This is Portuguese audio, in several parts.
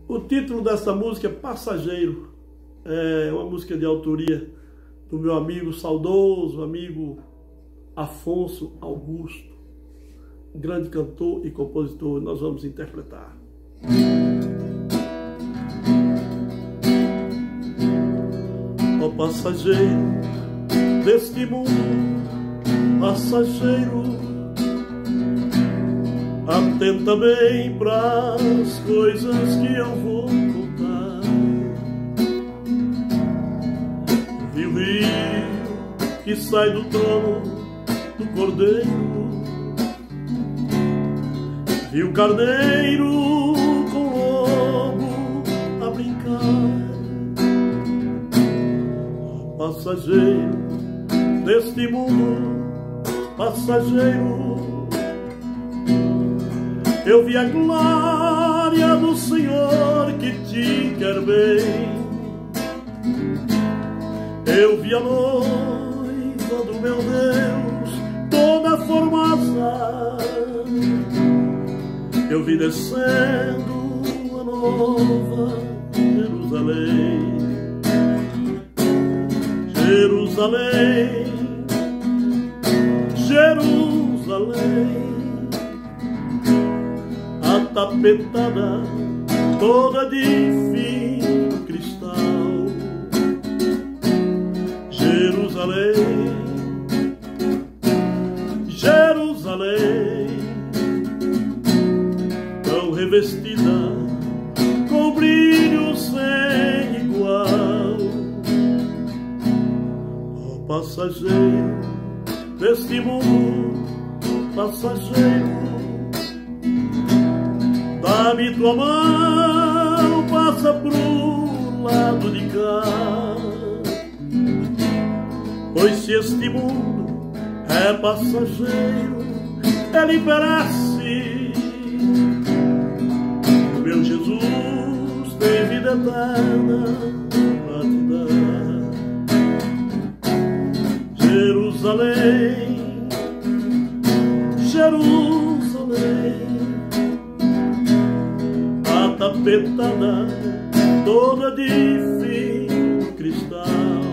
O título dessa música é Passageiro. É uma música de autoria do meu amigo saudoso, amigo Afonso Augusto, grande cantor e compositor. Nós vamos interpretar. Ó passageiro deste mundo, passageiro, atenta bem pras coisas que eu vou contar. Vi o rio que sai do trono do cordeiro, vi o carneiro com o lobo a brincar. Passageiro deste mundo, passageiro, eu vi a glória do Senhor que te quer bem. Eu vi a noiva do meu Deus, toda formosa. Eu vi descendo a nova Jerusalém. Jerusalém, Jerusalém, atapetada toda de fino cristal. Jerusalém, Jerusalém, tão revestida com brilho sem igual. Ó passageiro deste mundo, passageiro, dá-me tua mão, passa pro lado de cá. Pois se este mundo é passageiro, ele perece. O meu Jesus tem vida eterna pra te dar. Jerusalém, Jerusalém, atapetada toda de fino cristal.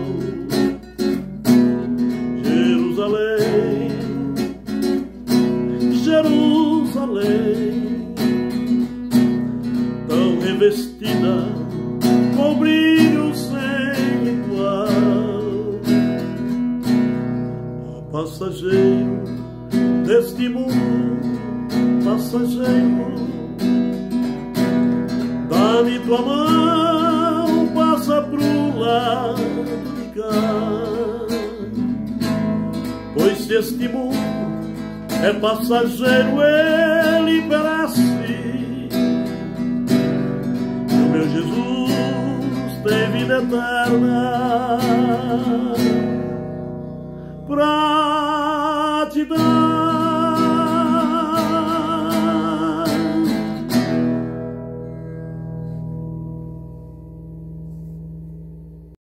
Jerusalém, Jerusalém, tão revestida com brilho sem igual. Ó passageiro deste mundo, passageiro, dá-me tua mão, passa pro lado de cá. Pois se este mundo é passageiro, ele perece. O meu Jesus tem vida eterna pra te dar.